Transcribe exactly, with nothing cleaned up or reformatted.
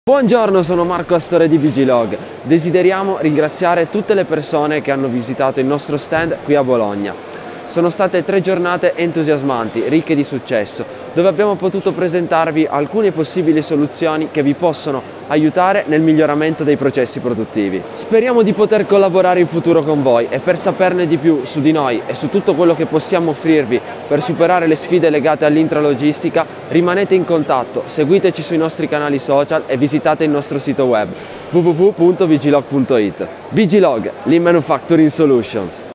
Buongiorno, sono Marco Astore di Vigilog. Desideriamo ringraziare tutte le persone che hanno visitato il nostro stand qui a Bologna. Sono state tre giornate entusiasmanti, ricche di successo, dove abbiamo potuto presentarvi alcune possibili soluzioni che vi possono aiutare nel miglioramento dei processi produttivi. Speriamo di poter collaborare in futuro con voi e per saperne di più su di noi e su tutto quello che possiamo offrirvi per superare le sfide legate all'intralogistica, rimanete in contatto, seguiteci sui nostri canali social e visitate il nostro sito web w w w punto vigilog punto it. Vigilog, Lean Manufacturing Solutions.